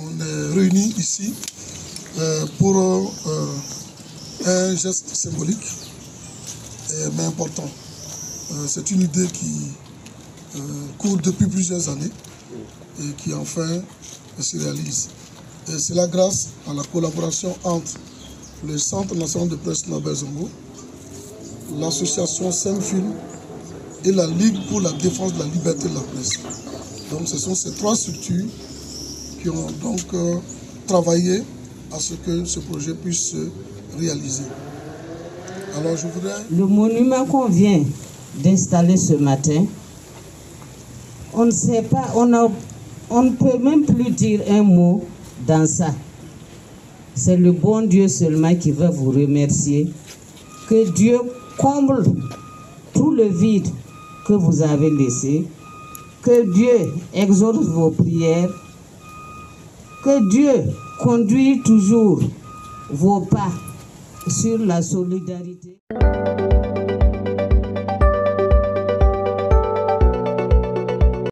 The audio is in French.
On est réunis ici pour un geste symbolique, mais important. C'est une idée qui court depuis plusieurs années et qui enfin se réalise. Et c'est là grâce à la collaboration entre le Centre national de presse Norbert Zongo, l'association Semfilm et la Ligue pour la défense de la liberté de la presse. Donc ce sont ces trois structures qui ont donc travaillé à ce que ce projet puisse se réaliser. Alors je voudrais... Le monument qu'on vient d'installer ce matin, on ne sait pas, on ne peut même plus dire un mot dans ça. C'est le bon Dieu seulement qui va vous remercier. Que Dieu comble tout le vide que vous avez laissé. Que Dieu exauce vos prières. Que Dieu conduise toujours vos pas sur la solidarité.